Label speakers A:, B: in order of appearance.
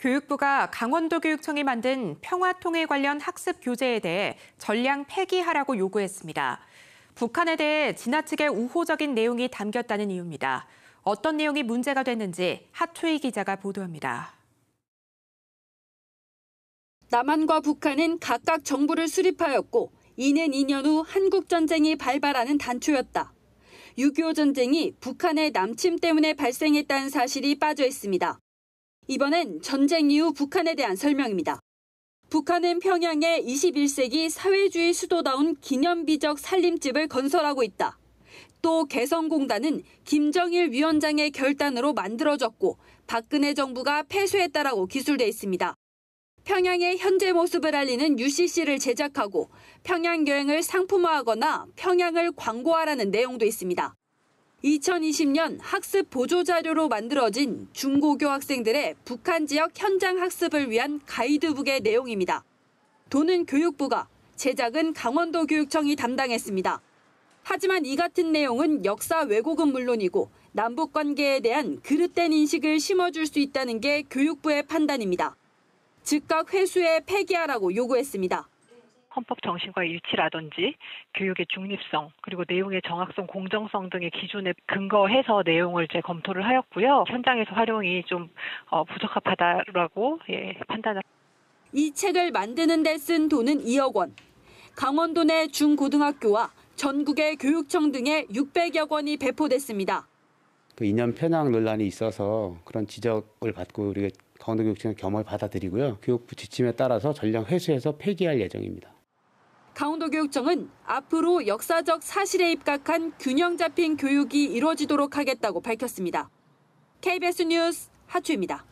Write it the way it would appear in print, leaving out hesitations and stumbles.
A: 교육부가 강원도교육청이 만든 평화통일 관련 학습 교재에 대해 전량 폐기하라고 요구했습니다. 북한에 대해 지나치게 우호적인 내용이 담겼다는 이유입니다. 어떤 내용이 문제가 됐는지 하초희 기자가 보도합니다.
B: 남한과 북한은 각각 정부를 수립하였고 이는 2년 후 한국전쟁이 발발하는 단초였다. 6.25 전쟁이 북한의 남침 때문에 발생했다는 사실이 빠져 있습니다. 이번엔 전쟁 이후 북한에 대한 설명입니다. 북한은 평양에 21세기 사회주의 수도다운 기념비적 살림집을 건설하고 있다. 또 개성공단은 김정일 위원장의 결단으로 만들어졌고 박근혜 정부가 폐쇄했다라고 기술돼 있습니다. 평양의 현재 모습을 알리는 UCC를 제작하고 평양 여행을 상품화하거나 평양을 광고하라는 내용도 있습니다. 2020년 학습 보조자료로 만들어진 중고교 학생들의 북한 지역 현장 학습을 위한 가이드북의 내용입니다. 도는 교육부가, 제작은 강원도교육청이 담당했습니다. 하지만 이 같은 내용은 역사 왜곡은 물론이고 남북관계에 대한 그릇된 인식을 심어줄 수 있다는 게 교육부의 판단입니다. 즉각 회수해 폐기하라고 요구했습니다.
C: 헌법 정신과 일치라든지 교육의 중립성 그리고 내용의 정확성, 공정성 등의 기준에 근거해서 내용을 검토를 하였고요. 현장에서 활용이 좀 부적합하다라고 판단을.
B: 이 책을 만드는 데 쓴 돈은 2억 원. 강원도 내 중고등학교와 전국의 교육청 등에 600여 원이 배포됐습니다.
D: 그 이념 편향 논란이 있어서 그런 지적을 받고 우리가 강원도교육청의 겸허히 받아들이고요. 교육부 지침에 따라서 전량 회수해서 폐기할 예정입니다.
B: 강원도교육청은 앞으로 역사적 사실에 입각한 균형 잡힌 교육이 이루어지도록 하겠다고 밝혔습니다. KBS 뉴스 하초희입니다.